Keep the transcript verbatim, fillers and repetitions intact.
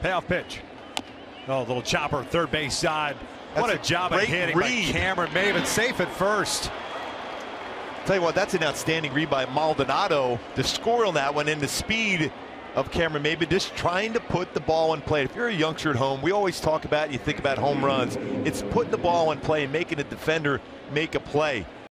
Payoff pitch. Oh, little chopper, third base side. What a, a job of hitting read by Cameron Maybin. Safe at first. Tell you what, that's an outstanding read by Maldonado to score on that one, and the speed of Cameron Maybin just trying to put the ball in play. If you're a youngster at home, we always talk about, you think about home runs. It's putting the ball in play and making a defender make a play.